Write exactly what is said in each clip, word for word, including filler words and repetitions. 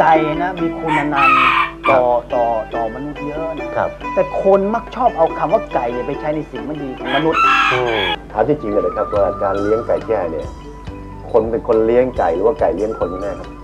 ก่นะมีคุณอนันต์ต่อต่อต่อมนุษย์เยอะนะครับแต่คนมักชอบเอาคำว่าไก่เนี่ยไปใช้ในสิ่งไม่ดีของมนุษย์ถามที่จริงเลยนะครับว่าการเลี้ยงไก่แจ้เนี่ยคนเป็นคนเลี้ยงไก่หรือว่าไก่เลี้ยงคนกันแน่ครับ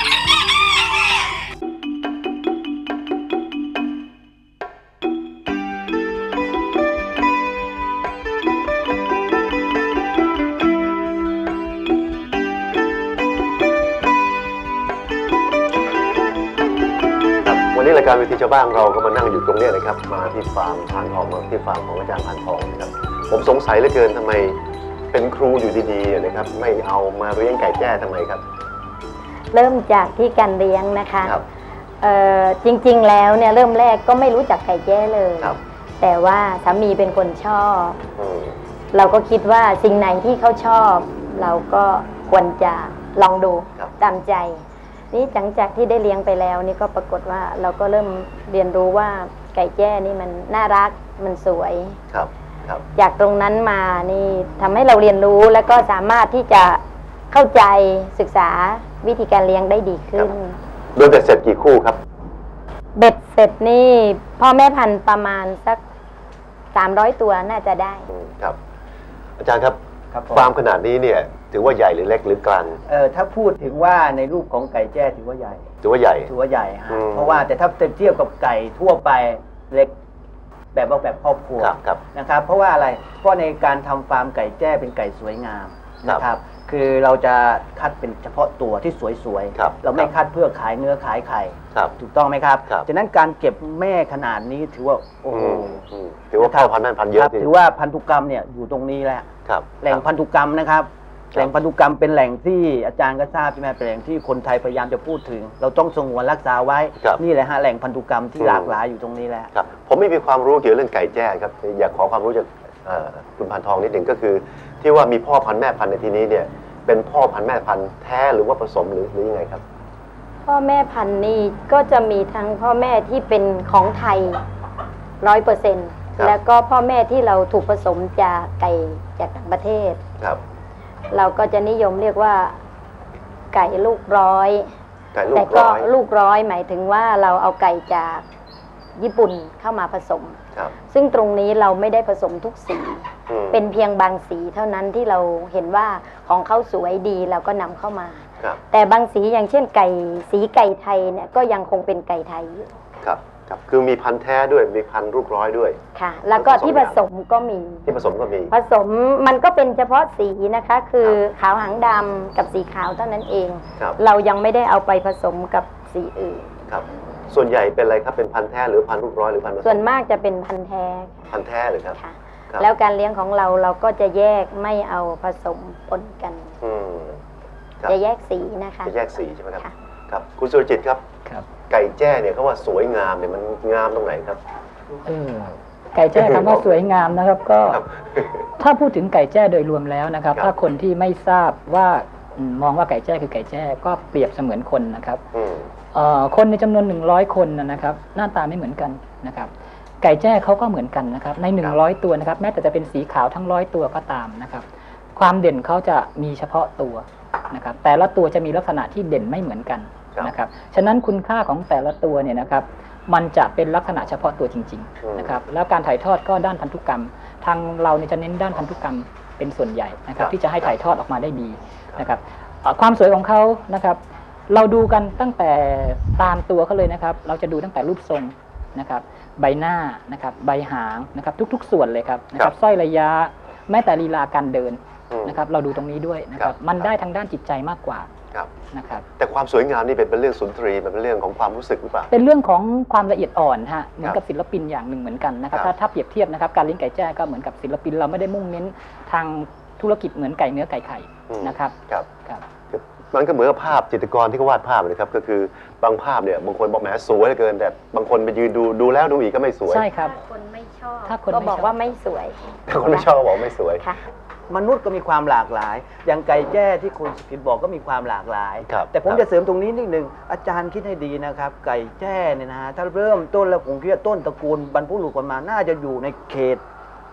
วันนี้รายการวิถีชาวบ้านเราก็มานั่งอยู่ตรงนี้นะครับมาที่ฟาร์มพานทองมาที่ฟาร์มของอาจารย์พานทองนะครับผมสงสัยเหลือเกินทำไมเป็นครูอยู่ดีๆนะครับไม่เอามาเลี้ยงไก่แจ้ทำไมครับเริ่มจากที่การเลี้ยงนะคะจริงๆแล้วเนี่ยเริ่มแรกก็ไม่รู้จักไก่แจ้เลยแต่ว่าสามีเป็นคนชอบเราก็คิดว่าสิ่งไหนที่เขาชอบเราก็ควรจะลองดูตามใจนี่หลังจากที่ได้เลี้ยงไปแล้วนี่ก็ปรากฏว่าเราก็เริ่มเรียนรู้ว่าไก่แจ้นี่มันน่ารักมันสวยครับครับจากตรงนั้นมานี่ทำให้เราเรียนรู้แล้วก็สามารถที่จะเข้าใจศึกษาวิธีการเลี้ยงได้ดีขึ้นโดยเบ็ดเสร็จกี่คู่ครับเบ็ดเสร็จนี่พ่อแม่พันธุ์ประมาณสักสามร้อยตัวน่าจะได้ครับอาจารย์ครับฟาร์มขนาดนี้เนี่ยถือว่าใหญ่หรือเล็กหรือกลางเออถ้าพูดถึงว่าในรูปของไก่แจ้ถือว่าใหญ่ถือว่าใหญ่ถือว่าใหญ่ฮะเพราะว่าแต่ถ้าเทียบกับไก่ทั่วไปเล็กแบบว่าแบบครอบครัวนะครับเพราะว่าอะไรเพราะในการทำฟาร์มไก่แจ้เป็นไก่สวยงามนะครับคือเราจะคัดเป็นเฉพาะตัวที่สวยๆเราไม่คัดเพื่อขายเนื้อขายไข่ถูกต้องไหมครับฉะนั้นการเก็บแม่ขนาดนี้ถือว่าโอ้โหถือว่าพ่อพันธุ์แม่พันธุ์เยอะถือว่าพันธุกรรมเนี่ยอยู่ตรงนี้แหละแหล่งพันธุกรรมนะครับแหล่งพันธุกรรมเป็นแหล่งที่อาจารย์ก็ทราบใช่ไหมเป็นแหล่งที่คนไทยพยายามจะพูดถึงเราต้องสงวนรักษาไว้นี่แหละฮะแหล่งพันธุกรรมที่หลากหลายอยู่ตรงนี้แหละครับผมไม่มีความรู้เกี่ยวกับเรื่องไก่แจ้ครับอยากขอความรู้จากคุณพานทองนิดหนึ่งก็คือที่ว่ามีพ่อพันธุ์แม่พันธุ์ในที่นี้เนี่ยเป็นพ่อพันธุ์แม่พันธุ์แท้หรือว่าผสมหรือหรือยังไงครับพ่อแม่พันธุ์นี่ก็จะมีทั้งพ่อแม่ที่เป็นของไทยร้อยเปอร์เซ็นต์แล้วก็พ่อแม่ที่เราถูกผสมจากไก่จากต่างประเทศครับเราก็จะนิยมเรียกว่าไก่ลูกร้อยแต่ก็ลูกร้อยหมายถึงว่าเราเอาไก่จากญี่ปุ่นเข้ามาผสมซึ่งตรงนี้เราไม่ได้ผสมทุกสีเป็นเพียงบางสีเท่านั้นที่เราเห็นว่าของเขาสวยดีเราก็นำเข้ามาแต่บางสีอย่างเช่นไก่สีไก่ไทยเนี่ยก็ยังคงเป็นไก่ไทยอยู่ครับครับคือมีพันธุ์แท้ด้วยมีพันธุ์ลูกร้อยด้วยค่ะแล้วก็ที่ผสมก็มีที่ผสมก็มีผสมมันก็เป็นเฉพาะสีนะคะคือขาวหางดำกับสีขาวเท่านั้นเองเรายังไม่ได้เอาไปผสมกับสีอื่นครับส่วนใหญ่เป็นอะไรครับเป็นพันธุ์แท้หรือพันธุ์ลูกร้อยหรือพันธุ์ส่วนมากจะเป็นพันธุ์แท้พันธุ์แท้เลยครับแล้วการเลี้ยงของเราเราก็จะแยกไม่เอาผสมปนกันจะแยกสีนะคะจะแยกสีใช่ไหมครับครับคุณสุรจิตครับไก่แจ้เนี่ยเขาว่าสวยงามเนี่ยมันงามตรงไหนครับเออไก่แจ้คำว่าสวยงามนะครับก็ถ้าพูดถึงไก่แจ้โดยรวมแล้วนะครับถ้าคนที่ไม่ทราบว่ามองว่าไก่แจ้คือไก่แจ้ก็เปรียบเสมือนคนนะครับคนในจำนวนหนึ่งร้อยคนนะครับหน้าตาไม่เหมือนกันนะครับไก่แจ้เขาก็เหมือนกันนะครับในหนึ่งร้อยตัวนะครับแม้แต่จะเป็นสีขาวทั้งร้อยตัวก็ตามนะครับความเด่นเขาจะมีเฉพาะตัวนะครับแต่ละตัวจะมีลักษณะที่เด่นไม่เหมือนกันนะครับฉะนั้นคุณค่าของแต่ละตัวเนี่ยนะครับมันจะเป็นลักษณะเฉพาะตัวจริงๆนะครับแล้วการถ่ายทอดก็ด้านพันธุกรรมทางเราเนี่ยจะเน้นด้านพันธุกรรมเป็นส่วนใหญ่นะครับที่จะให้ถ่ายทอดออกมาได้ดีนะครับความสวยของเขานะครับเราดูกันตั้งแต่ตามตัวเขาเลยนะครับเราจะดูตั้งแต่รูปทรงนะครับใบหน้านะครับใบหางนะครับทุกๆส่วนเลยครับนะครับสร้อยระยะแม้แต่ลีลาการเดินนะครับเราดูตรงนี้ด้วยนะครับมันได้ทางด้านจิตใจมากกว่านะครับแต่ความสวยงามนี่เป็นเป็นเรื่องสุนทรีย์เป็นเรื่องของความรู้สึกหรือเปล่าเป็นเรื่องของความละเอียดอ่อนฮะเหมือนกับศิลปินอย่างหนึ่งเหมือนกันนะครับถ้าถ้าเปรียบเทียบนะครับการเลี้ยงไก่แจ้ก็เหมือนกับศิลปินเราไม่ได้มุ่งเน้นทางธุรกิจเหมือนไก่เนื้อไก่ไข่นะครับครับครับมันก็เหมือนกับภาพจิตรกรที่เขาวาดภาพเลยครับก็คือบางภาพเนี่ยบางคนบอกแหมสวยเหลือเกินแต่บางคนไปยืนดูดูแล้วดูอีกก็ไม่สวยใช่ครับคนไม่ชอบถ้าคนก็บอกว่าไม่สวยถ้าคนไม่ชอบบอกไม่สวยมนุษย์ก็มีความหลากหลายอย่างไก่แจ้ที่คุณสุกิตบอกก็มีความหลากหลายแต่ผมจะเสริมตรงนี้นิดนึงอาจารย์คิดให้ดีนะครับไก่แจ้เนี่ยนะฮะถ้าเริ่มต้นแล้วผมคิดว่าต้นตระกูลบรรพบุรุษคนมาน่าจะอยู่ในเขต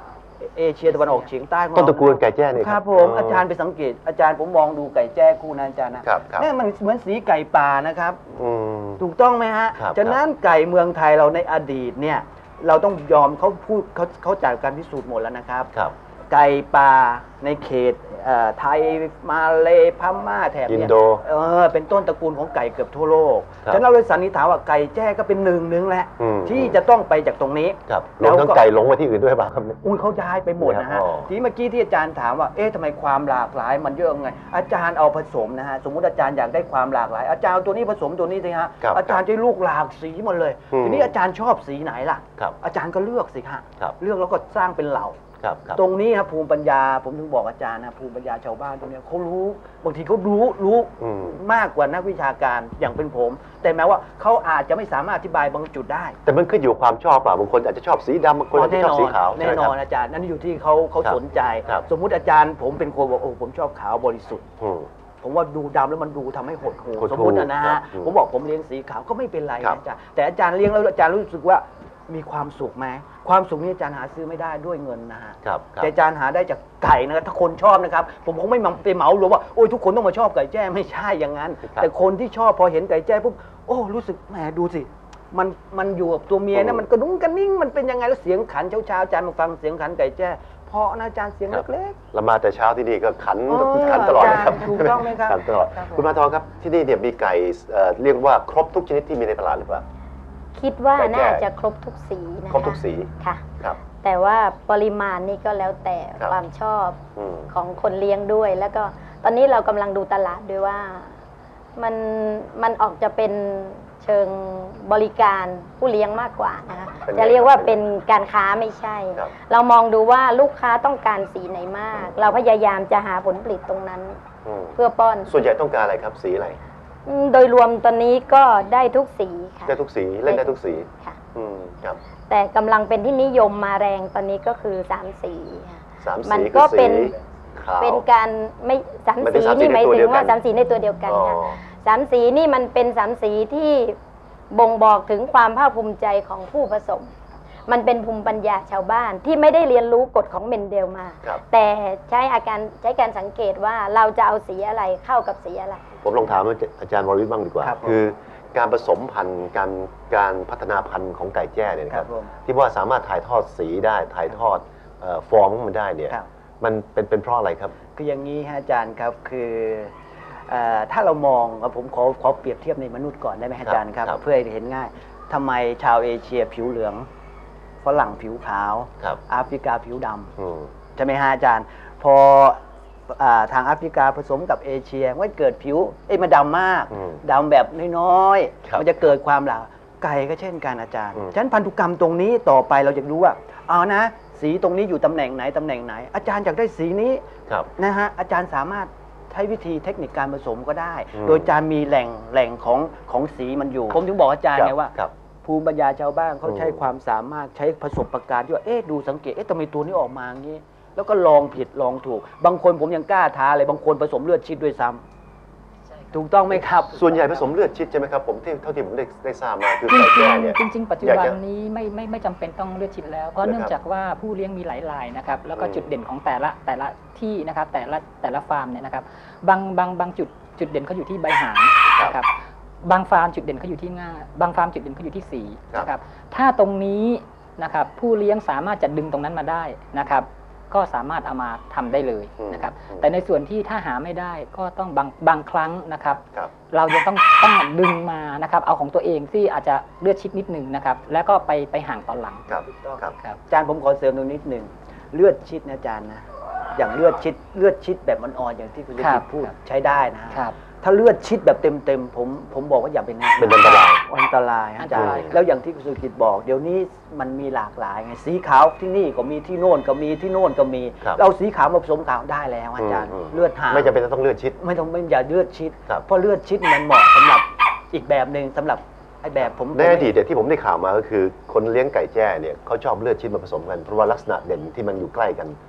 เอเชียตะวันออกเฉียงใต้ของต้นเราตระกูลไก่แจ้นี่ครับผมอาจารย์ไปสังเกตอาจารย์ผมมองดูไก่แจ้คู่นะอาจารย์นะครับครับนี่มันเหมือนสีไก่ป่านะครับอืมถูกต้องไหมฮะครับฉะนั้นไก่เมืองไทยเราในอดีตเนี่ยเราต้องยอมเขาพูดเขาเขาจากการพิสูจน์หมดแล้วนะครับครับไก่ป่าในเขตเอ่อไทยมาเลพม่าแถบอิเนี้นโดเออเป็นต้นตระกูลของไก่เกือบทั่วโลกครับฉะนั้นเราเลยสันนิษฐานว่าไก่แจ้ก็เป็นหนึ่งหนึ่งแหละอืมที่จะต้องไปจากตรงนี้ครับรแล้ว วมทั้งก็ไก่หลงไปที่อื่นด้วยเปล่าครับเนี่ยอุ้ยเขาย้ายไปหมดนะฮะอ๋อทีเมื่อกี้ที่อาจารย์ถามว่าเอ๊ะทำไมความหลากหลายมันเยอะไงอาจารย์เอาผสมนะฮะสมมติอาจารย์อยากได้ความหลากหลาย อาจารย์เอาตัวนี้ผสมตัวนี้สิฮะครับอาจารย์จะลูกหลากสีหมดเลยอืมทีนี้อาจารย์ชอบสีไหนล่ะครับอาจารย์ก็เลือกสิฮะครับเลือกแล้วก็สร้างเป็นเหล่าครับครับตรงนี้ครับภูมิปัญญาผมถึงบอกอาจารย์นะภูมิปัญญาชาวบ้านตรงเนี้ยเขารู้บางทีเขารู้รู้อืมมากกว่านักวิชาการอย่างเป็นผม แต่แม้ว่าเขาอาจจะไม่สามารถอธิบายบางจุดได้แต่มันขึ้นอยู่ความชอบเปล่าบางคนอาจจะชอบสีดำบางคนอาจจะชอบสีขาวแน่นอนใช่ไหมครับอาจารย์นั่นอยู่ที่เขาเขาครับสนใจครับสมมุติอาจารย์ผมเป็นคนบอกโอ้ผมชอบขาวบริสุทธิ์อืมผมว่าดูดำแล้วมันดูทำให้หดหู่หดหู่สมมุตินะนะครัฮะบอืมผมบอกผมเลี้ยงสีขาวก็ไม่เป็นไรครับนะอาจารย์แต่อาจารย์เลี้ยงแล้วอาจารย์รู้สึกว่ามีความสุขไหมความสุขนี้อาจารย์หาซื้อไม่ได้ด้วยเงินนะฮะครับครับแต่อาจารย์หาได้จากไก่นะครับถ้าคนชอบนะครับผมคงไม่มาไปเหมารวมว่าโอ้ยทุกคนต้องมาชอบไก่แจ้ไม่ใช่อย่างนั้นครับแต่คนที่ชอบพอเห็นไก่แจ้ปุ๊บโอ้รู้สึกแหมดูสิมันมันอยู่กับตัวเมียอืนะมมันกระดุ้งกระนิ่งมันเป็นยังไงแล้วเสียงขันเช้าๆอาจารย์มาฟังเสียงขันไก่แจ้เพราะนะอาจารย์เสียงครับเล็กเรามาแต่เช้าที่นี่ก็ขันเออขันตลอดนะครับถูกต้องไหมครับขันตลอดครับผมคุณมาทองครับที่นี่เนี่ยมีไก่เอ่อเรียกว่าครบทุกชนิดที่มีในตลาดหรือเปล่าคิดว่าไก่แจ้น่าจะครบทุกสีนะคะครบทุกสีค่ะครับแต่ว่าปริมาณนี่ก็แล้วแต่ครับความชอบอืมของคนเลี้ยงด้วย แล้วก็ตอนนี้เรากำลังดูตลาดด้วยว่ามันมันออกจะเป็นเชิงบริการผู้เลี้ยงมากกว่านะคะเป็นไงจะเรียกว่าเป็นการค้าไม่ใช่ครับเรามองดูว่าลูกค้าต้องการสีไหนมาก เราพยายามจะหาผลผลิตตรงนั้นอืมเพื่อป้อนส่วนใหญ่ต้องการอะไรครับสีอะไรอืมโดยรวมตอนนี้ก็ได้ทุกสีค่ะได้ทุกสีเล่นได้ทุกสีค่ะอืมครับแต่กำลังเป็นที่นิยมมาแรงตอนนี้ก็คือสามสีค่ะสามมัสีนคืก็อเป็สีนขาวเป็นการไม่สามไม่ได้สีสามสีนี่หมายในตัวถึเดีงยวกันว่าสามสีในตัวเดียวกันอ๋อค่ะสามสีนี่มันเป็นสามสีที่บ่งบอกถึงความภาคภูมิใจของผู้ผสม มันเป็นภูมิปัญญาชาวบ้านที่ไม่ได้เรียนรู้กฎของเมนเดลมาครับแต่ใช้อาการใช้การสังเกตว่าเราจะเอาสีอะไรเข้ากับสีอะไรผมลองถามอาจารย์วรวิทย์บ้างดีกว่าครับผมคือการผสมพันธุ์การการพัฒนาพันธุ์ของไก่แจ้เนี่ยนะคครัรับบผมที่ว่าสามารถถ่ายทอดสีได้ถ่ายทอดเอ่อฟอร์มของมันได้เนี่ยครับมันเป็นเป็นเพราะอะไรครับคืออย่างนี้ฮะอาจารย์ครับคือเออถ้าเรามองเอาผมขอขอเปรียบเทียบในมนุษย์ก่อนได้ไหมฮะอาจารย์ครับครับเพื่อให้เห็นง่ายทำไมชาวเอเชียผิวเหลืองฝรั่งผิวขาวครับแอฟริกาผิวดำอืมใช่ไหมฮะอาจารย์ พออาทางแอฟริกาผสมกับเอเชียมันก็เกิดผิวเอ้ยมันดำมากอืมดำแบบน้อยครับๆมันจะเกิดความหลากไก่ก็เช่นกันอาจารย์อืมฉะนั้นพันธุกรรมตรงนี้ต่อไปเราจะรู้ว่าเอานะ สีตรงนี้อยู่ตำแหน่งไหนตำแหน่งไหน อาจารย์อยากได้สีนี้ครับนะฮะอาจารย์สามารถใช้วิธีเทคนิคการผสมก็ได้อืมโดยอาจารย์มีแหล่งแหล่งของของสีมันอยู่ ผมถึงบอกอาจารย์ครับไงว่าครับภูมิปัญญาชาวบ้านเขาอืมใช้ความสามารถใช้ประสบการณ์ที่ว่าเอ๊ะดูสังเกตเอ๊ะทำไมตัวนี้ออกมาอย่างนี้ แล้วก็ลองผิดลองถูก บางคนผมยังกล้าท้าเลยบางคนผสมเลือดชิดด้วยซ้ำถูกต้องไหมครับส่วนใหญ่ผสมเลือดชิดใช่ไหมครับผมที่เท่าที่ผมได้ได้ทราบมาคือจริงไก่แจ้เนี่ยๆจริงๆปัจจุอยากบันจะนี้ไม่ไม่ไม่จำเป็นต้องเลือดชิดแล้ว เพราะนะครับเนื่องจากว่าผู้เลี้ยงมีหลายรายนะครับแล้วก็อืมจุดเด่นของแต่ละแต่ละที่นะครับแต่ละแต่ละฟาร์มเนี่ยนะครับบางบางบางจุดจุดเด่นเขาอยู่ที่ใบหางนะครับบางฟาร์มจุดเด่นเขาอยู่ที่ง่าบางฟาร์มจุดเด่นเขาอยู่ที่สีนะครับถ้าตรงนี้นะครับผู้เลี้ยงสามารถจะดึงตรงนั้นมาได้นะครับก็สามารถเอามาทำได้เลยนะครับอืมแต่ในส่วนที่ถ้าหาไม่ได้ก็ต้องบางบางครั้งนะครับครับเราจะต้องต้องดึงมานะครับเอาของตัวเองที่อาจจะเลือดชิดนิดนึงนะครับแล้วก็ไปไปห่างตอนหลังครับถูกต้องครับครับอาจารย์ผมขอเสริมตรงนิดหนึ่งเลือดชิดนะอาจารย์นะอย่างเลือดชิดเลือดชิดแบบอ่อนๆอย่างที่คุณลิครัขิบตพูดครับใช้ได้นะครับถ้าเลือดชิดแบบเต็มๆผมผมบอกว่าอย่าไปแนะเป็นอันตรายอันตรายฮะอาจารอันตรายย์แล้วอย่างที่คุณสุกิตบอก เดี๋ยวนี้มันมีหลากหลายไงสีขาวที่นี่ก็มีที่โน่นก็มีที่โน่นก็มีครับเราสีขาวมาผสมขาวได้แล้วอาจารย์อืมเลือดหางไม่จำเป็นต้องเลือดชิดไม่ต้องไม่อย่าเลือดชิดครับเพราะเลือดชิดมันเหมาะสำหรับอีกแบบหนึ่งสำหรับไอ้แบบผมในอดีตเนี่ยที่ผมได้ข่าวมาก็คือคนเลี้ยงไก่แจ้เนี่ยเขาชอบเลือดชิดมาผสมกันเพราะว่าลักษณะเด่นที่มันอยู่ใกล้กัน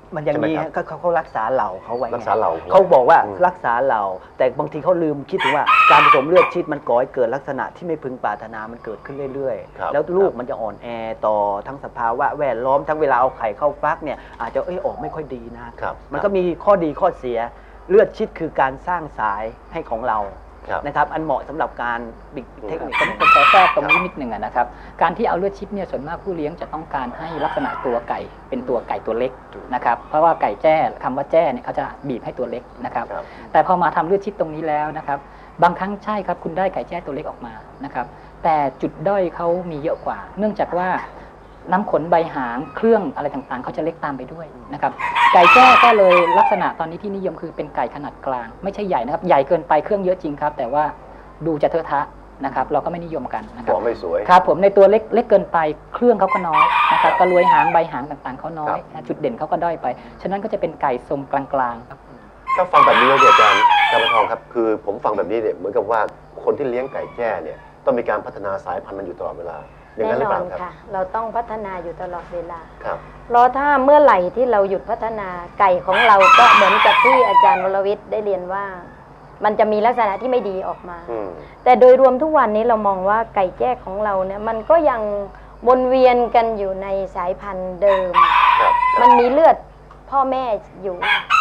มันอย่างนี้เขาเขารักษาเหล่าเขาไว้รักษาเหล่าเขาบอกว่ารักษาเหล่าแต่บางทีเขาลืมคิดถึงว่าการผสมเลือดชิดมันก่อให้เกิดลักษณะที่ไม่พึงปรารถนามันเกิดขึ้นเรื่อยๆแล้วลูกมันจะอ่อนแอต่อทั้งสภาวะแวดล้อมทั้งเวลาเอาไข่เข้าฟักเนี่ยอาจจะเอ้ยออกไม่ค่อยดีนะมันก็มีข้อดีข้อเสียเลือดชิดคือการสร้างสายให้ของเรานะครับอันเหมาะสำหรับการบิ๊กเทคนิคก็ขอแทรกตรงนี้นิดหนึ่งนะครับการที่เอาเลือดชิดเนี่ยส่วนมากผู้เลี้ยงจะต้องการให้ลักษณะตัวไก่เป็นตัวไก่ตัวเล็กนะครับเพราะว่าไก่แจ้คำว่าแจ้เนี่ยเขาจะบีบให้ตัวเล็กนะครับแต่พอมาทำเลือดชิดตรงนี้แล้วนะครับบางครั้งใช่ครับคุณได้ไก่แจ้ตัวเล็กออกมานะครับแต่จุดด้อยเขามีเยอะกว่า เนื่องจากว่าน้ำขนใบหางเครื่องอะไรต่างๆเขาจะเล็กตามไปด้วยนะครับไก่แจ้ก็เลยลักษณะตอนนี้ที่นิยมคือเป็นไก่ขนาดกลางไม่ใช่ใหญ่นะครับใหญ่เกินไปเครื่องเยอะจริงครับแต่ว่าดูจะเทอะทะนะครับเราก็ไม่นิยมกันนะครับไม่สวยครับผมในตัวเล็กเล็กเกินไปเครื่องเขาก็น้อยนะครับกระลวยหางใบหางต่างๆเขาน้อยจุดเด่นเขาก็ด้อยไปฉะนั้นก็จะเป็นไก่ทรงกลางๆครับถ้าฟังแบบนี้แล้วเนี่ยอาจารย์อาจารย์ทองครับคือผมฟังแบบนี้เนี่ยเหมือนกับว่าคนที่เลี้ยงไก่แจ้เนี่ยต้องมีการพัฒนาสายพันธุ์มันอยู่ตลอดเวลาแน่นอนค่ะเราต้องพัฒนาอยู่ตลอดเวลาครับเพราะถ้าเมื่อไหร่ที่เราหยุดพัฒนาไก่ของเราก็เหมือนกับที่อาจารย์วรวิทย์ได้เรียนว่ามันจะมีลักษณะที่ไม่ดีออกมาแต่โดยรวมทุกวันนี้เรามองว่าไก่แจ้ของเราเนี่ยมันก็ยังวนเวียนกันอยู่ในสายพันธุ์เดิมมันมีเลือดพ่อแม่อยู่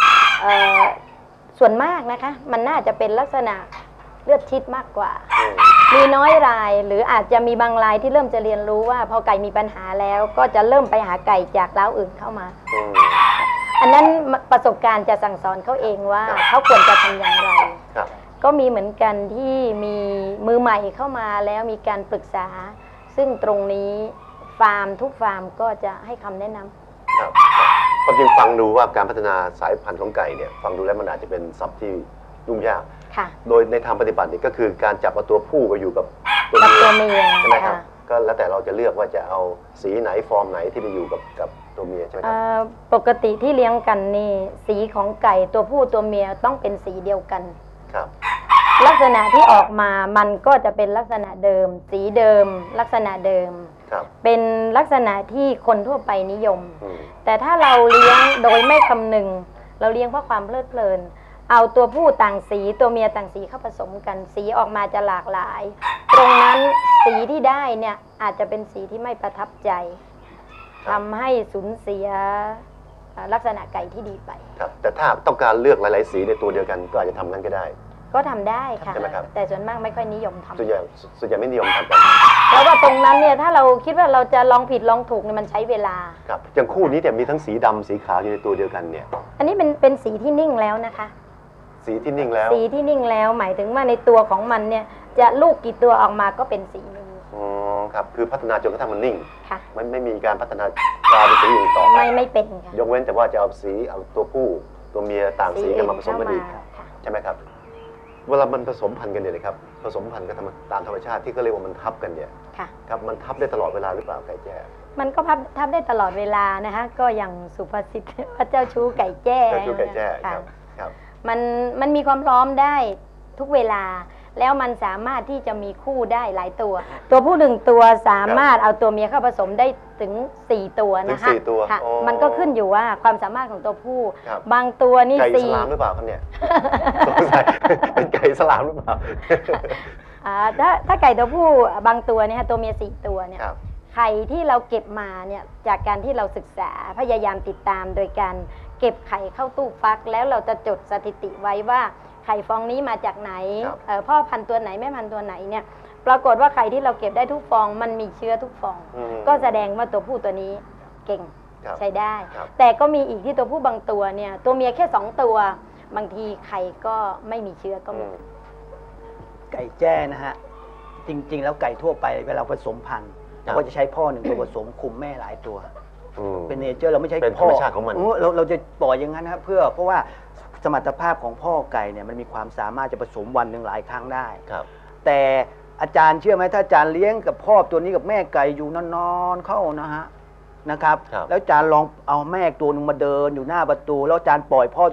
ส่วนมากนะคะมันน่าจะเป็นลักษณะเลือดชิดมากกว่ามีน้อยรายหรืออาจจะมีบางรายที่เริ่มจะเรียนรู้ว่าพอไก่มีปัญหาแล้วก็จะเริ่มไปหาไก่จากเล้าอื่นเข้ามาอันนั้นประสบการณ์จะสั่งสอนเขาเองว่าเขาควรจะทำอย่างไรก็มีเหมือนกันที่มีมือใหม่เข้ามาแล้วมีการปรึกษาซึ่งตรงนี้ฟาร์มทุกฟาร์มก็จะให้คำแนะนำครับความจริงฟังดูว่าการพัฒนาสายพันธุ์ของไก่เนี่ยฟังดูแล้วมันอาจจะเป็นศัพท์ที่ยุ่งยากโดยในทางปฏิบัตินี่ก็คือการจับเอาตัวผู้ไปอยู่กับตัวเมียใช่ไหมครับก็แล้วแต่เราจะเลือกว่าจะเอาสีไหนฟอร์มไหนที่ไปอยู่กับกับตัวเมียใช่ไหมครับปกติที่เลี้ยงกันนี่สีของไก่ตัวผู้ตัวเมียต้องเป็นสีเดียวกันครับลักษณะที่ออกมามันก็จะเป็นลักษณะเดิมสีเดิมลักษณะเดิมเป็นลักษณะที่คนทั่วไปนิยมแต่ถ้าเราเลี้ยงโดยไม่คำนึงเราเลี้ยงเพราะความเพลิดเพลินเอาตัวผู้ต่างสีตัวเมียต่างสีเข้าผสมกันสีออกมาจะหลากหลายตรงนั้นสีที่ได้เนี่ยอาจจะเป็นสีที่ไม่ประทับใจทำให้สูญเสียลักษณะไก่ที่ดีไปครับแต่ถ้าต้องการเลือกหลายๆสีในตัวเดียวกันก็อาจจะทำนั้นก็ได้ก็ทำได้ค่ะแต่ส่วนมากไม่ค่อยนิยมทำส่วนใหญ่ส่วนใหญ่ไม่นิยมทำกันเพราะว่าตรงนั้นเนี่ยถ้าเราคิดว่าเราจะลองผิดลองถูกเนี่ยมันใช้เวลาครับอย่างคู่นี้แต่มีทั้งสีดำสีขาวอยู่ในตัวเดียวกันเนี่ยอันนี้เป็นเป็นสีที่นิ่งแล้วนะคะสีที่นิ่งแล้วสีที่นิ่งแล้วหมายถึงว่าในตัวของมันเนี่ยจะลูกกี่ตัวออกมาก็เป็นสีนี้อ๋อครับคือพัฒนาจนกระทั่งมันนิ่งค่ะมันไม่มีการพัฒนากลายเป็นสีอื่นต่อไม่ไม่เป็นค่ะยกเว้นแต่ว่าจะเอาสีเอาตัวผู้ตัวเมียต่างสีกันมาผสมกันอีกใช่ไหมครับเวลามันผสมพันธุ์กันเนี่ยนะครับผสมพันธุ์กันตามธรรมชาติที่เขาเรียกว่ามันทับกันเนี่ยครับมันทับได้ตลอดเวลาหรือเปล่าไก่แจ้มันก็ทับทับได้ตลอดเวลานะคะก็อย่างสุภาษิตพระเจ้าชู้ไก่แจ้พระเจ้าชู้ไก่แจ้ครับครับมันมันมีความพร้อมได้ทุกเวลาแล้วมันสามารถที่จะมีคู่ได้หลายตัวตัวผู้หนึ่งตัวสามารถเอาตัวเมียเข้าผสมได้ถึงสี่ตัวนะคะค่ะมันก็ขึ้นอยู่ว่าความสามารถของตัวผู้บางตัวนี่สี่ไก่สลามหรือเปล่าครับเนี่ยสงสัยเป็นไก่สลามหรือเปล่าถ้าถ้าไก่ตัวผู้บางตัวเนี่ยตัวเมียสี่ตัวเนี่ยไข่ที่เราเก็บมาเนี่ยจากการที่เราศึกษาพยายามติดตามโดยการเก็บไข่เข้าตู้ฟักแล้วเราจะจดสถิติไว้ว่าไข่ฟองนี้มาจากไหนพ่อพันธุ์ตัวไหนแม่พันธุ์ตัวไหนเนี่ยปรากฏว่าไข่ที่เราเก็บได้ทุกฟองมันมีเชื้อทุกฟองก็แสดงว่าตัวผู้ตัวนี้เก่งใช้ได้แต่ก็มีอีกที่ตัวผู้บางตัวเนี่ยตัวเมียแค่สองตัวบางทีไข่ก็ไม่มีเชื้อก็มีไก่แจ้นะฮะจริงๆแล้วไก่ทั่วไปเวลาผสมพันธุ์เราก็จะใช้พ่อหนึ่งตัวผสมคุมแม่หลายตัวเป็นเนเจอร์เราไม่ใช่เป็นธรรมชาติของมันเราเราจะปล่อยอย่างนั้นนะครับเพื่อเพราะว่าสมรรถภาพของพ่อไก่เนี่ยมันมีความสามารถจะผสมวันหนึ่งหลายครั้งได้ครับแต่อาจารย์เชื่อไหมถ้าอาจารย์เลี้ยงกับพ่อตัวนี้กับแม่ไก่อยู่นอนๆเข้านะฮะนะครับแล้วอาจารย์ลองเอาแม่ตัวนึงมาเดินอยู่หน้าประตูแล้วอาจารย์ปล่อยพ่อตัวนี้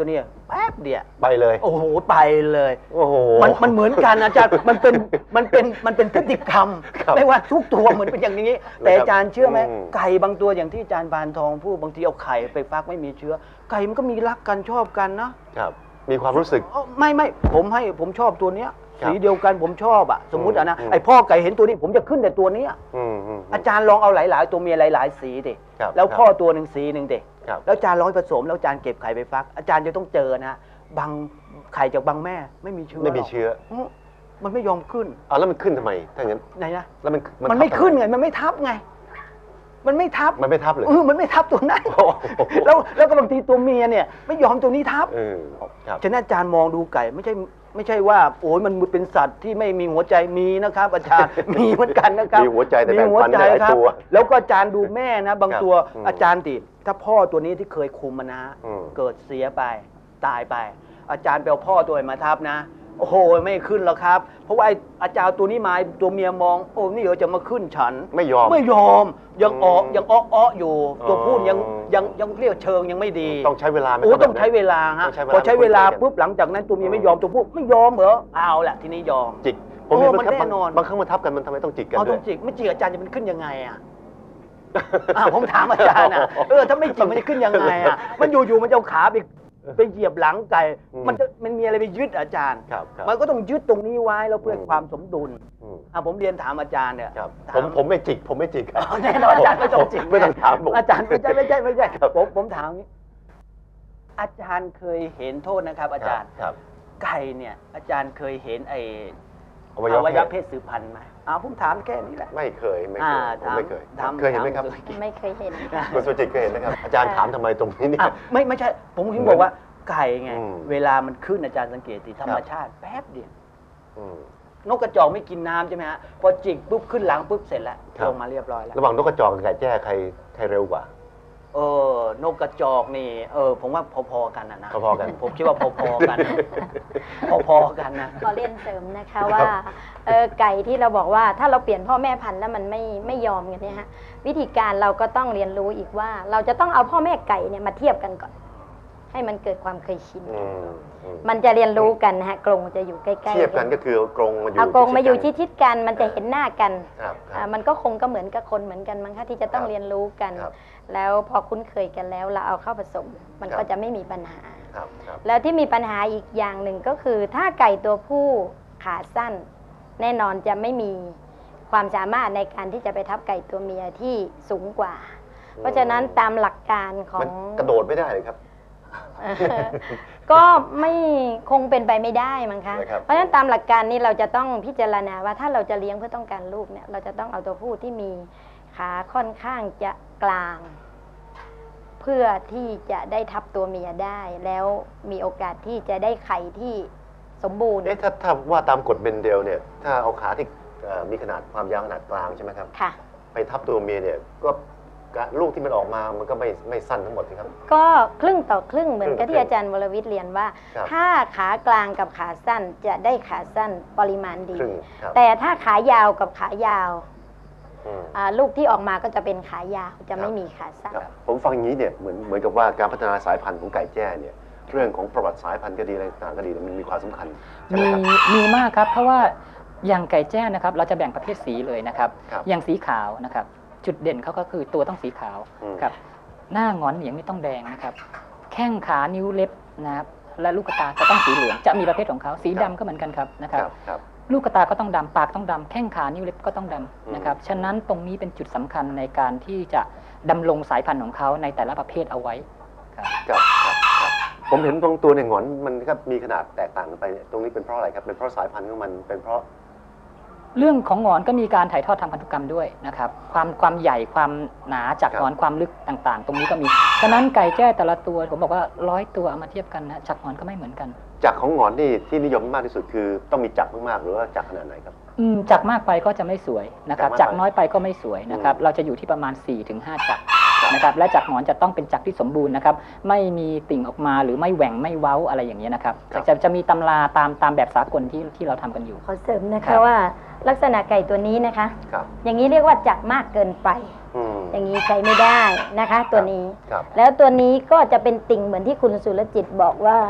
แป๊บเดียวไปเลยโอ้โหไปเลยโอ้โหมันมันเหมือนกันอาจารย์มันเป็นมันเป็นมันเป็นพฤติกรรมไม่ว่าทุกตัวเหมือนเป็นอย่างนี้แต่อาจารย์เชื่อไหมไก่บางตัวอย่างที่อาจารย์บานทองพูดบางทีเอาไข่ไปฟักไม่มีเชื้อไก่มันก็มีรักกันชอบกันนะครับมีความรู้สึกไม่ไม่ผมให้ผมชอบตัวเนี้ยสีเดียวกันผมชอบอ่ะสมมุติอ่ะนะไอพ่อไก่เห็นตัวนี้ผมจะขึ้นแต่ตัวนี้อาจารย์ลองเอาหลายๆตัวเมียหลายๆสีดิแล้วพ่อตัวหนึ่งสีหนึ่งเด็กแล้วอาจารย์ร้อยผสมแล้วอาจารย์เก็บไข่ไปฟักอาจารย์จะต้องเจอนะบางไข่จากบางแม่ไม่มีเชื้อไม่มีเชื้อมันไม่ยอมขึ้นอ๋อแล้วมันขึ้นทำไมถ้าอย่างนั้นไหนนะแล้วมันมันไม่ขึ้นไงมันไม่ทับไงมันไม่ทับมันไม่ทับเลยเออมันไม่ทับตัวนั้นแล้วแล้วก็บางทีตัวเมียเนี่ยไม่ยอมตัวนี้ทับฉะนั้นอาจารย์มองดูไก่ไม่ใช่ไม่ใช่ว่าโอ้ยมันเป็นสัตว์ที่ไม่มีหัวใจมีนะครับอาจารย์มีเหมือนกันนะครับมีหัวใจแต่แบ่งปันได้หลายตัวแล้วก็อาจารย์ดูแม่นะบางตัวอาจารย์ติถ้าพ่อตัวนี้ที่เคยคุมมานะเกิดเสียไปตายไปอาจารย์ไปเอาพ่อตัวมาทับนะโอ้โหไม่ขึ้นหรอกครับเพราะว่าอาจารย์ตัวนี้มาตัวเมียมองโอ้นี่เดี๋ยวจะมาขึ้นฉันไม่ยอมไม่ยอมยังออกยังอ้ออ้ออยู่ตัวพูดยังยังยังเรียกเชิงยังไม่ดีต้องใช้เวลาโอ้ต้องใช้เวลาฮะพอใช้เวลาปุ๊บหลังจากนั้นตัวเมียไม่ยอมตัวพูดไม่ยอมเหรอเอาแหละทีนี้ยอมจิกผมเห็นมันแน่นอนบางครั้งมันทับกันมันทำไมต้องจิกกันด้วยต้องจิกไม่จิกอาจารย์จะมันขึ้นยังไงอ่ะผมถามอาจารย์อ่ะเออถ้าไม่จิกมันจะขึ้นยังไงอ่ะมันอยู่ๆมันจะเอาขาไปไปเหยียบหลังไก่มันจะมันมีอะไรไปยึดอาจารย์มันก็ต้องยึดตรงนี้ไว้แล้วเพื่อความสมดุลอ่ะผมเรียนถามอาจารย์เนี่ยผมผมไม่จิกผมไม่จิกแน่นอนอาจารย์ไม่ต้องจิกไม่ต้องถามผมอาจารย์ไม่ใช่ไม่ใช่ไม่ใช่ผมผมถามนี้อาจารย์เคยเห็นโทษนะครับอาจารย์ไก่เนี่ยอาจารย์เคยเห็นไอ้อวัยวะเพศสืบพันธุ์ไหมอ้าวผมถามแค่นี้แหละไม่เคยไม่เคยไม่เคยเคยเห็นไหมครับไม่เคยเห็นคุณสุจิตเคยเห็นไหมครับอาจารย์ถามทำไมตรงนี้เนี่ยไม่ไม่ใช่ผมถึงบอกว่าไก่ไงเวลามันขึ้นอาจารย์สังเกตดิธรรมชาติแป๊บเดียวนกกระจอกไม่กินน้ำใช่ไหมฮะพอจิกปุ๊บขึ้นหลังปุ๊บเสร็จแล้วลงมาเรียบร้อยแล้วระหว่างนกกระจอกกับไก่แจ้ใครใครเร็วกว่าเออนกกระจอกนี่เออผมว่าพอๆกันนะนะพอๆกันผมคิดว่าพอๆกันพอๆกันนะขอเรียนเสริมนะคะว่าเออไก่ที่เราบอกว่าถ้าเราเปลี่ยนพ่อแม่พันธุ์แล้วมันไม่ไม่ยอมกันเนี่ยฮะวิธีการเราก็ต้องเรียนรู้อีกว่าเราจะต้องเอาพ่อแม่ไก่เนี่ยมาเทียบกันก่อนให้มันเกิดความเคยชินมันจะเรียนรู้กันนะฮะกรงจะอยู่ใกล้ๆเทียบกันก็คือกรงมาอยู่เอากรงมาอยู่ชิดๆกันมันจะเห็นหน้ากันมันก็คงก็เหมือนกับคนเหมือนกันมั้งคะที่จะต้องเรียนรู้กันแล้วพอคุ้นเคยกันแล้วเราเอาเข้าผสมมันก็จะไม่มีปัญหาแล้วที่มีปัญหาอีกอย่างหนึ่งก็คือถ้าไก่ตัวผู้ขาสั้นแน่นอนจะไม่มีความสามารถในการที่จะไปทับไก่ตัวเมียที่สูงกว่าเพราะฉะนั้นตามหลักการของกระโดดไม่ได้เลยครับก็ไม่คงเป็นไปไม่ได้มั้งคะเพราะฉะนั้นตามหลักการนี้เราจะต้องพิจารณาว่าถ้าเราจะเลี้ยงเพื่อต้องการลูกเนี่ยเราจะต้องเอาตัวผู้ที่มีขาค่อนข้างจะกลางเพื่อที่จะได้ทับตัวเมียได้แล้วมีโอกาสที่จะได้ไข่ที่สมบูรณ์เอ๊ะถ้าถ้าว่าตามกฎเบนเดลเนี่ยถ้าเอาขาที่มีขนาดความยาวขนาดกลางใช่ไหมครับค่ะไปทับตัวเมียเนี่ยก็ลูกที่มันออกมามันก็ไม่ไม่สั้นทั้งหมดใช่ครับก็ครึ่งต่อครึ่งเหมือนกับที่อาจารย์วรวิทย์เรียนว่าถ้าขากลางกับขาสั้นจะได้ขาสั้นปริมาณดีแต่ถ้าขายาวกับขายาวลูกที่ออกมาก็จะเป็นขายาวจะไม่มีขาสั้นผมฟังอย่างนี้เนี่ยเหมือนเหมือนกับว่าการพัฒนาสายพันธุ์ของไก่แจ้เนี่ยเรื่องของประวัติสายพันธุ์ก็ดีอะไรต่างก็ดีมันมีความสำคัญมีมีมากครับเพราะว่าอย่างไก่แจ้นะครับเราจะแบ่งประเภทสีเลยนะครับอย่างสีขาวนะครับจุดเด่นเขาก็คือตัวต้องสีขาวครับหน้างอนเหนียงไม่ต้องแดงนะครับแข้งขานิ้วเล็บนะครับและลูกตาจะต้องสีเหลืองจะมีประเภทของเขาสีดำก็เหมือนกันครับนะครับลูกตาก็ต้องดำปากต้องดำแข้งขานิ้วเล็บก็ต้องดำนะครับฉะนั้นตรงนี้เป็นจุดสำคัญในการที่จะดำรงสายพันธุ์ของเขาในแต่ละประเภทเอาไว้ครับผมเห็นตรงตัวในหงอนมันก็มีขนาดแตกต่างกันไปตรงนี้เป็นเพราะอะไรครับเป็นเพราะสายพันธุ์ของมันเป็นเพราะเรื่องของหงอนก็มีการถ่ายทอดทางพันธุกรรมด้วยนะครับความความใหญ่ความหนาจากหงอนความลึกต่างๆตรงนี้ก็มีฉะนั้นไก่แจ้แต่ละตัวผมบอกว่าร้อยตัวเอามาเทียบกันนะจักหงอนก็ไม่เหมือนกันจักของหงอนนี่ที่นิยมมากที่สุดคือต้องมีจักมากๆหรือว่าจักขนาดไหนครับอืมจักมากไปก็จะไม่สวยนะครับจักน้อยไปก็ไม่สวยนะครับเราจะอยู่ที่ประมาณ สี่ถึงห้า จักนะครับและจักหงอนจะต้องเป็นจักที่สมบูรณ์นะครับไม่มีติ่งออกมาหรือไม่แหว่งไม่เว้าอะไรอย่างเงี้ยนะครับจะจะมีตำราตามตามแบบสากลที่ที่เราทำกันอยู่ขอเสริมนะคะว่าลักษณะไก่ตัวนี้นะคะอย่างนี้เรียกว่าจักมากเกินไปอย่างนี้ใช้ไม่ได้นะคะตัวนี้แล้วตัวนี้ก็จะเป็นติ่งเหมือนที่คุณสุรจิตบอกว่า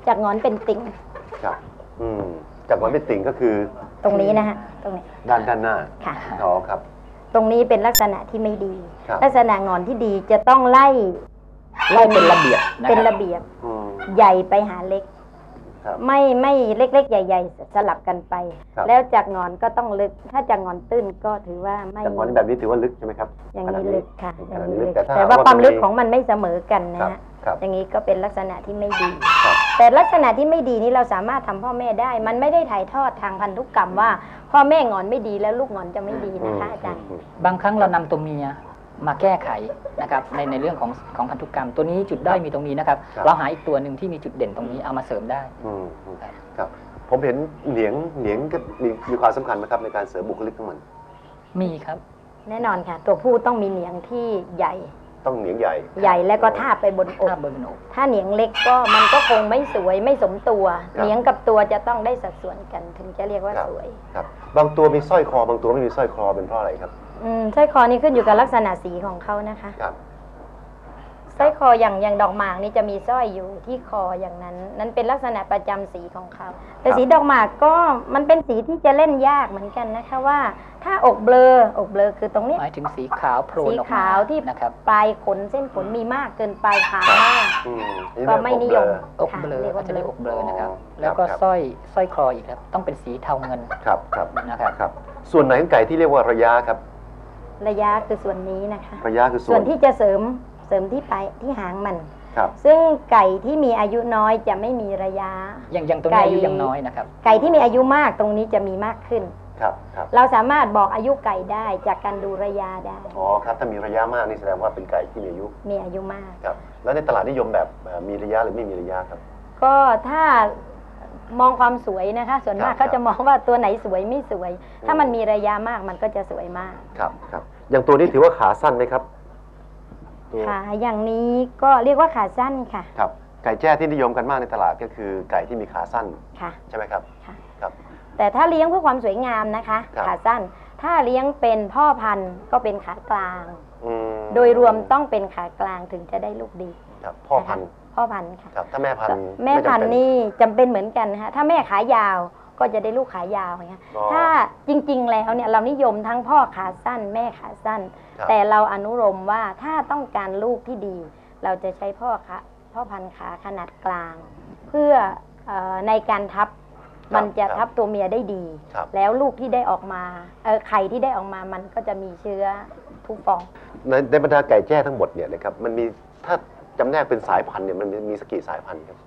จากงอนเป็นติ่งครับอืมจากงอนเป็นติ่งก็คือตรงนี้นะฮะตรงนี้ด้านด้านหน้าค่ะอ๋อครับตรงนี้เป็นลักษณะที่ไม่ดีลักษณะงอนที่ดีจะต้องไล่ไล่เป็นระเบียบเป็นระเบียบใหญ่ไปหาเล็กไม่ไม่เล็กๆใหญ่ๆสลับกันไปแล้วจากงอนก็ต้องลึกถ้าจากงอนตื้นก็ถือว่าไม่จากงอนแบบนี้ถือว่าลึกใช่ไหมครับอย่างนี้ลึกค่ะอย่างนี้ลึกแต่ว่าความลึกของมันไม่เสมอกันนะฮะอย่างนี้ก็เป็นลักษณะที่ไม่ดีแต่ลักษณะที่ไม่ดีนี้เราสามารถทำพ่อแม่ได้มันไม่ได้ถ่ายทอดทางพันธุกรรมว่าพ่อแม่งอนไม่ดีแล้วลูกงอนจะไม่ดีนะคะอาจารย์บางครั้งเรานำตัวเมียมาแก้ไขนะครับในในเรื่องของของพันธุกรรมตัวนี้จุดด้อยมีตรงนี้นะครับเราหาอีกตัวหนึ่งที่มีจุดเด่นตรงนี้เอามาเสริมได้ครับผมเห็นเหนียงเหนียงก็มีมีความสำคัญไหมครับในการเสริมบุคลิกของมันมีครับแน่นอนค่ะตัวผู้ต้องมีเหนียงที่ใหญ่ต้องเหนียงใหญ่ใหญ่แล้วก็ทาบไปบนอกถ้าเหนียงเล็กก็มันก็คงไม่สวยไม่สมตัวเหนียงกับตัวจะต้องได้สัดส่วนกันถึงจะเรียกว่าสวยครับบางตัวมีสร้อยคอบางตัวไม่มีสร้อยคอเป็นเพราะอะไรครับอืมสร้อยคอนี่ขึ้นอยู่กับลักษณะสีของเขานะคะครับสร้อยคออย่างอย่างดอกหมากนี่จะมีสร้อยอยู่ที่คออย่างนั้นนั้นเป็นลักษณะประจำสีของเขาแต่สีดอกหมากก็มันเป็นสีที่จะเล่นยากเหมือนกันนะคะว่าถ้าอกเบลออกเบลอคือตรงนี้หมายถึงสีขาวโผล่สีขาวที่ปลายขนเส้นขนมีมากเกินปลายขามากก็ไม่นิยมอกเบลอก็จะเรียกอกเบลอนะครับแล้วก็สร้อยสร้อยคออีกครับต้องเป็นสีเทาเงินครับครับนะครับครับส่วนไหนของไก่ที่เรียกว่าระยะครับระยะคือส่วนนี้นะคะระยะคือส่วนที่จะเสริมเสริมที่ปลายที่หางมันครับซึ่งไก่ที่มีอายุน้อยจะไม่มีระยะอย่างอย่างตัวนี้อายุยังน้อยนะครับไก่ที่มีอายุมากตรงนี้จะมีมากขึ้นครับครับเราสามารถบอกอายุไก่ได้จากการดูระยะได้อ๋อครับถ้ามีระยะมากนี่แสดงว่าเป็นไก่ที่มีอายุมีอายุมากครับแล้วในตลาดนิยมแบบมีระยะหรือไม่มีระยะครับก็ถ้ามองความสวยนะคะส่วนมากเขาจะมองว่าตัวไหนสวยไม่สวยถ้ามันมีระยะมากมันก็จะสวยมากครับครับอย่างตัวนี้ถือว่าขาสั้นไหมครับขาอย่างนี้ก็เรียกว่าขาสั้นค่ะครับไก่แจ้ที่นิยมกันมากในตลาดก็คือไก่ที่มีขาสั้นค่ะใช่ไหมครับค่ะครับแต่ถ้าเลี้ยงเพื่อความสวยงามนะคะขาสั้นถ้าเลี้ยงเป็นพ่อพันธุ์ก็เป็นขากลางโดยรวมต้องเป็นขากลางถึงจะได้ลูกดีครับพ่อพันธุ์พ่อพันธุ์ค่ะถ้าแม่พันธุ์แม่พันธุ์นี่จำเป็นเหมือนกันนะคะถ้าแม่ขายาวก็จะได้ลูกขายาวอย่างเงี้ยถ้าจริงๆแล้วเนี่ยเรานิยมทั้งพ่อขาสั้นแม่ขาสั้นแต่เราอนุโลมว่าถ้าต้องการลูกที่ดีเราจะใช้พ่อขาพ่อพันธุ์ขาขนาดกลางเพื่อในการทับมันจะทับตัวเมียได้ดีแล้วลูกที่ได้ออกมาไข่ที่ได้ออกมามันก็จะมีเชื้อทุกฟองในในบรรดาไก่แจ้ทั้งหมดเนี่ยนะครับมันมีถ้าจำแนกเป็นสายพันธุ์เนี่ยมันมีสักกี่สายพันธุ์ครับ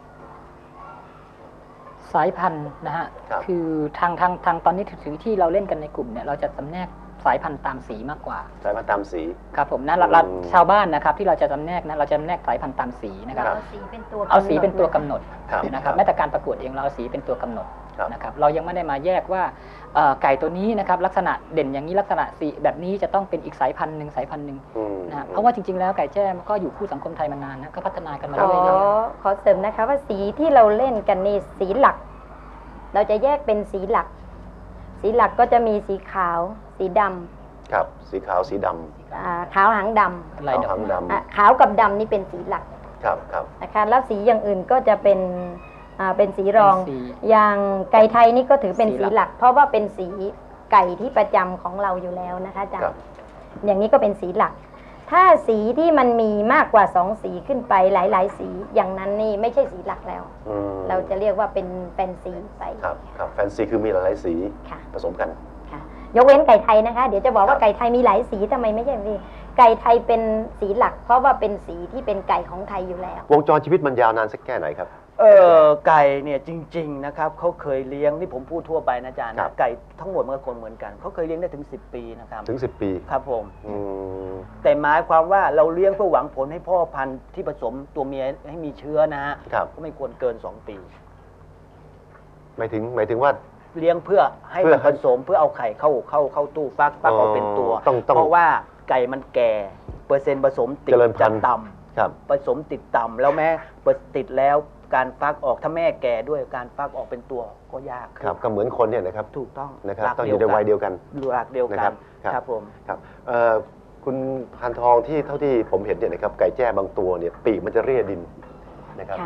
สายพันธุ์นะฮะคือทางทางทางตอนนี้ถือที่เราเล่นกันในกลุ่มเนี่ยเราจะจำแนกสายพันธุ์ตามสีมากกว่าสายพันธุ์ตามสีครับผมนะเราชาวบ้านนะครับที่เราจะจำแนกนะเราจะจำแนกสายพันธุ์ตามสีนะครับเอาสีเป็นตัวเอาสีเป็นตัวกำหนดนะครับแม้แต่การประกวดเองเราเอาสีเป็นตัวกำหนดนะครับเรายังไม่ได้มาแยกว่าไก่ตัวนี้นะครับลักษณะเด่นอย่างนี้ลักษณะสีแบบนี้จะต้องเป็นอีกสายพันธุ์หนึ่งสายพันธุ์หนึ่งนะเพราะว่าจริงๆแล้วไก่แจ้ก็อยู่คู่สังคมไทยมานานนะก็พัฒนากันมาเรื่อยๆขอเสริมนะคะว่าสีที่เราเล่นกันนี่สีหลักเราจะแยกเป็นสีหลักสีหลักก็จะมีสีขาวสีดำครับสีขาวสีดำขาวหางดำลายหางดำขาวกับดำนี่เป็นสีหลักครับครับนะคะแล้วสีอย่างอื่นก็จะเป็นเป็นสีรองอย่างไก่ไทยนี่ก็ถือเป็นสีหลักเพราะว่าเป็นสีไก่ที่ประจำของเราอยู่แล้วนะคะอาจารย์อย่างนี้ก็เป็นสีหลักถ้าสีที่มันมีมากกว่าสองสีขึ้นไปหลายๆสีอย่างนั้นนี่ไม่ใช่สีหลักแล้วเราจะเรียกว่าเป็นแฟนซีไปครับครับแฟนซีคือมีหลายๆสีผสมกันค่ะยกเว้นไก่ไทยนะคะเดี๋ยวจะบอกว่าไก่ไทยมีหลายสีทำไมไม่ใช่นี่ไก่ไทยเป็นสีหลักเพราะว่าเป็นสีที่เป็นไก่ของไทยอยู่แล้ววงจรชีวิตมันยาวนานสักแค่ไหนครับเออไก่เนี่ยจริงๆนะครับเขาเคยเลี้ยงที่ผมพูดทั่วไปนะอาจารย์ไก่ทั้งหมดมันก็คนเหมือนกันเขาเคยเลี้ยงได้ถึงสิบปีนะครับถึงสิบปีครับผมแต่หมายความว่าเราเลี้ยงเพื่อหวังผลให้พ่อพันธุ์ที่ผสมตัวเมียให้มีเชื้อนะฮะก็ไม่ควรเกินสองปีหมายถึงหมายถึงว่าเลี้ยงเพื่อให้ผสมเพื่อเอาไข่เข้าเข้าเข้าตู้ฟักฟักออกเป็นตัวเพราะว่าไก่มันแก่เปอร์เซ็นต์ผสมติดจะต่ำผสมติดต่ำแล้วแม้ติดแล้วการฟักออกถ้าแม่แก่ด้วยการฟักออกเป็นตัวก็ยากครับก็เหมือนคนเนี่ยนะครับถูกต้องนะครับต้องอยู่ในวัยเดียวกันหลักเดียวกันครับผมครับคุณพันทองที่เท่าที่ผมเห็นเนี่ยนะครับไก่แจ้บางตัวเนี่ยปีกมันจะเรียดินนะครับ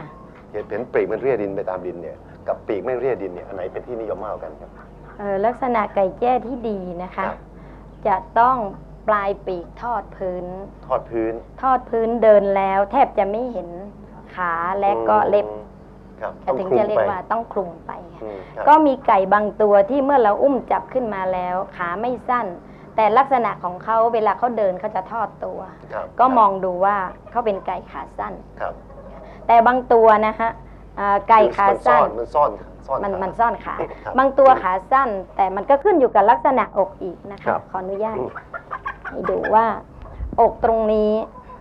เห็นเห็นปีกมันเรียดินไปตามดินเนี่ยกับปีกไม่เรียดินเนี่ยอันไหนเป็นที่นิยมมากกว่ากันครับเออลักษณะไก่แจ้ที่ดีนะคะ จะต้องปลายปีกทอดพื้นทอดพื้นทอดพื้นเดินแล้วแทบจะไม่เห็นขาและก็เล็บถึงจะเรียกว่าต้องคลุมไปก็มีไก่บางตัวที่เมื่อเราอุ้มจับขึ้นมาแล้วขาไม่สั้นแต่ลักษณะของเขาเวลาเขาเดินเขาจะทอดตัวก็มองดูว่าเขาเป็นไก่ขาสั้นแต่บางตัวนะคะไก่ขาสั้นมันซ่อนมันมันซ่อนขาบางตัวขาสั้นแต่มันก็ขึ้นอยู่กับลักษณะอกอีกนะคะขออนุญาตให้ดูว่าอกตรงนี้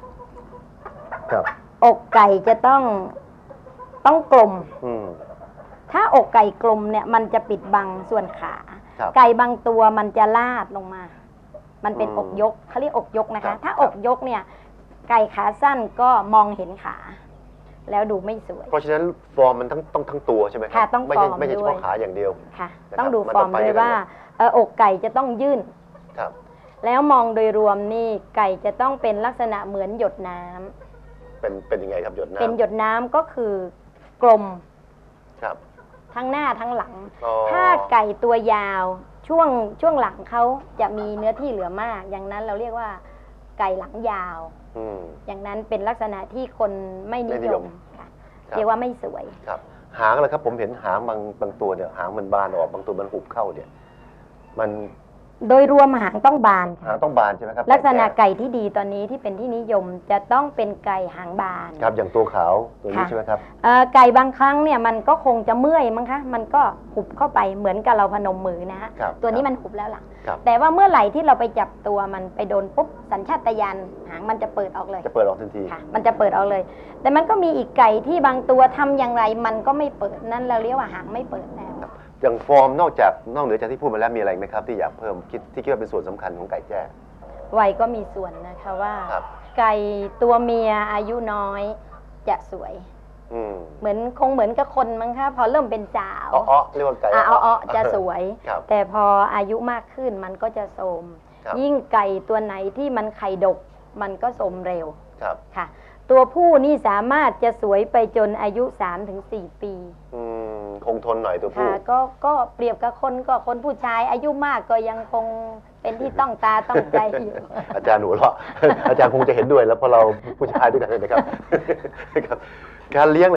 อกไก่จะต้องต้องกลมถ้าอกไก่กลมเนี่ยมันจะปิดบังส่วนขาไก่บางตัวมันจะลาดลงมามันเป็นอกยกเขาเรียกอกยกนะคะถ้าอกยกเนี่ยไก่ขาสั้นก็มองเห็นขาแล้วดูไม่สวยเพราะฉะนั้นฟอร์มมันต้องต้องทั้งตัวใช่ไหมครับต้องฟอร์มไม่ใช่เฉพาะขาอย่างเดียวค่ะต้องดูฟอร์มด้วยว่าอกไก่จะต้องยื่นแล้วมองโดยรวมนี่ไก่จะต้องเป็นลักษณะเหมือนหยดน้ำเป็นเป็นยังไงครับหยดน้ำเป็นหยดน้ำก็คือกลมครับทั้งหน้าทั้งหลังถ้าไก่ตัวยาวช่วงช่วงหลังเขาจะมีเนื้อที่เหลือมากอย่างนั้นเราเรียกว่าไก่หลังยาวอย่างนั้นเป็นลักษณะที่คนไม่นิยมค่ะเรียกว่าไม่สวยครับหางเลยครับผมเห็นหางบางบางตัวเนี่ยหางมันบานออกบางตัวมันหุบเข้าเนี่ยมันโดยรวมหางต้องบานหางต้องบานใช่ไหมครับลักษณะไก่ที่ดีตอนนี้ที่เป็นที่นิยมจะต้องเป็นไก่หางบานครับอย่างตัวขาวตัวนี้ใช่ไหมครับไก่บางครั้งเนี่ยมันก็คงจะเมื่อยมั้งคะมันก็หุบเข้าไปเหมือนกับเราพนมมือนะฮะตัวนี้มันหุบแล้วล่ะแต่ว่าเมื่อไหร่ที่เราไปจับตัวมันไปโดนปุ๊บสัญชาตญาณหางมันจะเปิดออกเลยจะเปิดออกทันทีค่ะมันจะเปิดออกเลยแต่มันก็มีอีกไก่ที่บางตัวทำอย่างไรมันก็ไม่เปิดนั่นเราเรียกว่าหางไม่เปิดแล้วอย่างฟอร์มนอกจากนอกเหนือจากที่พูดมาแล้วมีอะไรไหมครับที่อยากเพิ่มคิดที่คิดว่าเป็นส่วนสำคัญของไก่แจ้วัยก็มีส่วนนะคะว่าไก่ตัวเมียอายุน้อยจะสวยเหมือนคงเหมือนกับคนมั้งคะพอเริ่มเป็นสาวอ๋อเรียกว่าไก่อ๋อจะสวยแต่พออายุมากขึ้นมันก็จะโทรมยิ่งไก่ตัวไหนที่มันไข่ดกมันก็โทรมเร็วค่ะตัวผู้นี่สามารถจะสวยไปจนอายุ สามถึงสี่ ปีคงทนหน่อยตัวผู้ก็ก็เปรียบกับคนก็คนผู้ชายอายุมากก็ยังคงเป็นที่ต้องตาต้องใจอยู่อาจารย์หนูเหรออาจารย์คงจะเห็นด้วยแล้วเพราะเราผู้ชายด้วยกันนะครับการเลี้ยง